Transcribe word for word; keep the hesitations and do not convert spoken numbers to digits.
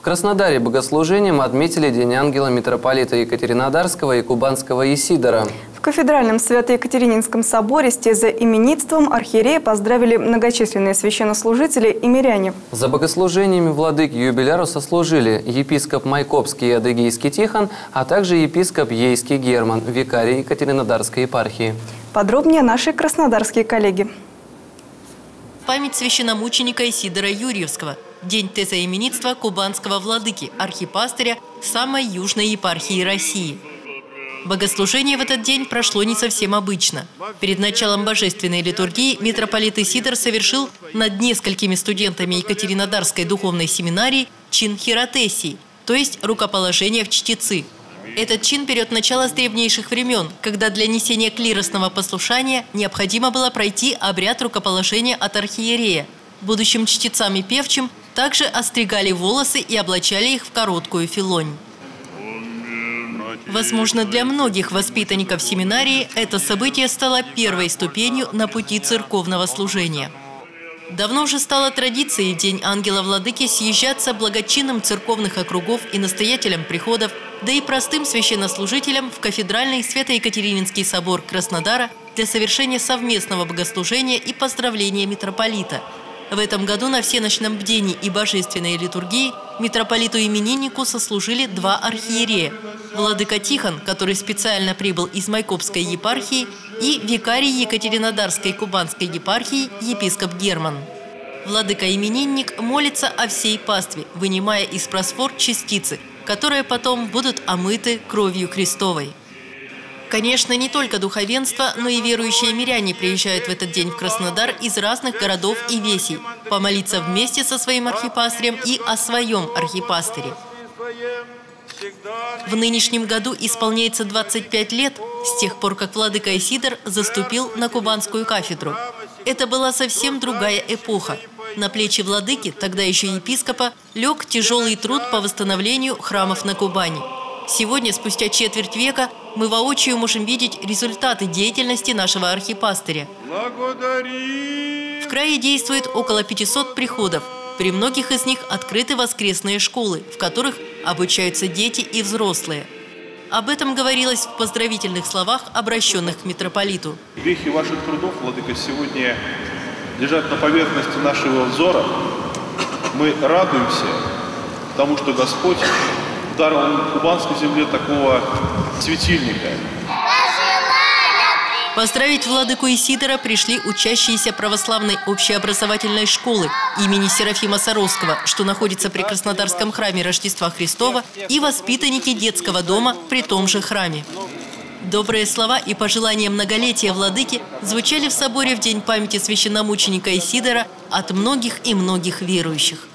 Краснодаре богослужением отметили День ангела митрополита Екатеринодарского и Кубанского Исидора. В кафедральном Свято-Екатерининском соборе с тезоименитством архиерея поздравили многочисленные священнослужители и миряне. За богослужениями владыки юбиляру сослужили епископ Майкопский и Адыгейский Тихон, а также епископ Ейский Герман, викарий Екатеринодарской епархии. Подробнее наши краснодарские коллеги. Память священномученика Исидора Юрьевского. День тезоименитства кубанского владыки, архипастыря самой южной епархии России. Богослужение в этот день прошло не совсем обычно. Перед началом божественной литургии митрополит Исидор совершил над несколькими студентами Екатеринодарской духовной семинарии чин хиротесии, то есть рукоположение в чтецы. Этот чин берет начало с древнейших времен, когда для несения клиросного послушания необходимо было пройти обряд рукоположения от архиерея. Будущим чтецам и певчим также остригали волосы и облачали их в короткую филонь. Возможно, для многих воспитанников семинарии это событие стало первой ступенью на пути церковного служения. Давно уже стало традицией в День ангела-владыки съезжаться благочинным церковных округов и настоятелям приходов, да и простым священнослужителям в кафедральный Свято-Екатерининский собор Краснодара для совершения совместного богослужения и поздравления митрополита. В этом году на всеночном бдении и божественной литургии митрополиту-имениннику сослужили два архиерея – владыка Тихон, который специально прибыл из Майкопской епархии, и викарий Екатеринодарской Кубанской епархии епископ Герман. Владыка-именинник молится о всей пастве, вынимая из просфор частицы, которые потом будут омыты кровью Христовой. Конечно, не только духовенство, но и верующие миряне приезжают в этот день в Краснодар из разных городов и весей, помолиться вместе со своим архипастырем и о своем архипастыре. В нынешнем году исполняется двадцать пять лет с тех пор, как владыка Исидор заступил на Кубанскую кафедру. Это была совсем другая эпоха. На плечи владыки, тогда еще епископа, лег тяжелый труд по восстановлению храмов на Кубани. Сегодня, спустя четверть века, мы воочию можем видеть результаты деятельности нашего архипастыря. В крае действует около пятисот приходов. При многих из них открыты воскресные школы, в которых обучаются дети и взрослые. Об этом говорилось в поздравительных словах, обращенных к митрополиту. Вехи ваших трудов, владыка, сегодня лежат на поверхности нашего взора. Мы радуемся тому, что Господь даровал кубанской земле такого светильника. Поздравить владыку Исидора пришли учащиеся православной общеобразовательной школы имени Серафима Саровского, что находится при Краснодарском храме Рождества Христова, и воспитанники детского дома при том же храме. Добрые слова и пожелания многолетия владыки звучали в соборе в день памяти священномученика Исидора от многих и многих верующих.